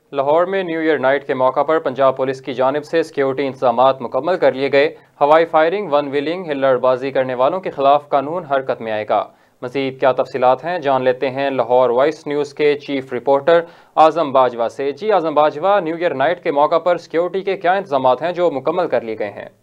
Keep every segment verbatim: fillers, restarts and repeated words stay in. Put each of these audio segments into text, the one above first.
लाहौर में new year night के मौका पर पंजाब पुलिस की जानिब से सिक्योरिटी इंतजामात मुकम्मल कर लिए गए। हवाई फायरिंग, वन व्हीलिंग, हिल्लड़बाजी करने वालों के खिलाफ कानून हरकत में आएगा। मजीद क्या तफसीलात हैं, जान लेते हैं लाहौर वॉइस न्यूज़ के चीफ रिपोर्टर आजम बाजवा से। जी Azam Bajwa, new year night के मौका पर सिक्योरिटी के क्या इंतजामात हैं जो मुकम्मल कर लिए गए हैं?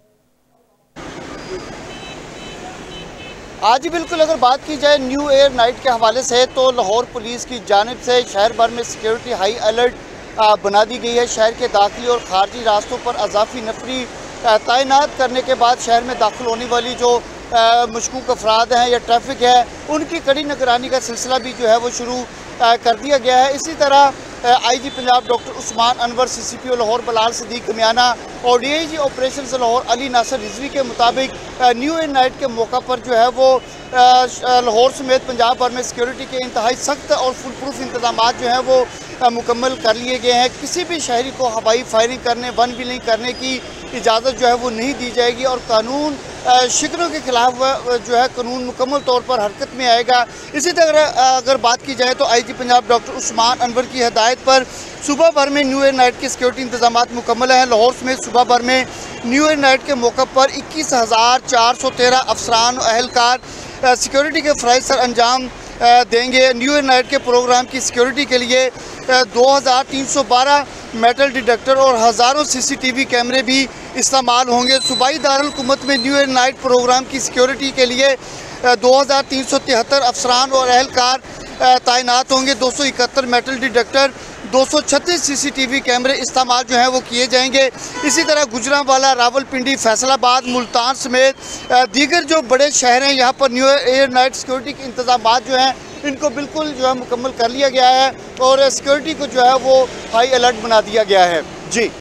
आज ही बिल्कुल अगर बात की जाए न्यू ईयर नाइट के हवाले से तो लाहौर पुलिस की जानिब से शहर भर में सिक्योरिटी हाई अलर्ट बना दी गई है। शहर के दाखिली और खारजी रास्तों पर अजाफी नफरी तैनात करने के बाद शहर में दाखिल होने वाली जो मशकूक अफराद हैं या ट्रैफिक है उनकी कड़ी निगरानी का सिलसिला भी जो है वो शुरू कर दिया गया है। इसी तरह I G Punjab doctor Usman Anwar, C C P O Lahore Bilal Siddique Kamiana और D I G operation Lahore Ali Nasir Rizvi के मुताबिक न्यू ईयर नाइट के मौका पर जो है वो लाहौर समेत पंजाब भर में सिक्योरिटी के इंतहाई सख्त और फुल प्रूफ इंतजाम जो हैं वो मुकम्मल कर लिए गए हैं। किसी भी शहरी को हवाई फायरिंग करने, वन व्हीलिंग करने की इजाज़त जो है वो नहीं दी जाएगी और कानून शिकरों के खिलाफ जो है कानून मुकम्मल तौर पर हरकत में आएगा। इसी तरह अगर बात की जाए तो I G Punjab doctor Usman Anwar की हिदायत पर सुबह भर में न्यू ईयर नाइट के सिक्योरिटी इंतजाम मुकम्मल हैं। लाहौर समेत सुबह भर में न्यू ईयर नाइट के मौका पर इक्कीस हज़ार चार सौ तेरह अफसरान अहलकार सिक्योरिटी के फ़राइज़ सर अंजाम देंगे। न्यू ईयर नाइट के प्रोग्राम की सिक्योरिटी के लिए दो हज़ार तीन सौ बारह मेटल डिटेक्टर और हज़ारों सी सी टी वी कैमरे भी इस्तेमाल होंगे। सूबाई दारुल हुकूमत में न्यू ईयर नाइट प्रोग्राम की सिक्योरिटी के लिए दो हज़ार तीन सौ तिहत्तर अफसरान और अहलकार तैनात होंगे। दो सौ इकहत्तर मेटल डिटेक्टर, दो सौ छत्तीस सी सी टी वी कैमरे इस्तेमाल जो हैं वो किए जाएंगे। इसी तरह गुजरांवाला, रावलपिंडी, फैसलाबाद, मुल्तान समेत दीगर जो बड़े शहर हैं यहाँ पर न्यू ईयर नाइट सिक्योरिटी के इंतजाम जो हैं इनको बिल्कुल जो है मुकम्मल कर लिया गया है और सिक्योरिटी को जो है वो हाई अलर्ट बना दिया गया है। जी।